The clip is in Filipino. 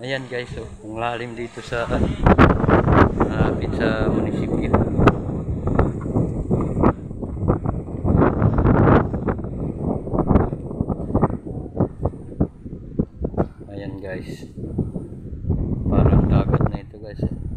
Ayan guys, so, ang lalim dito sa malapit sa munisipyo. Ayan guys, parang dagat na ito guys.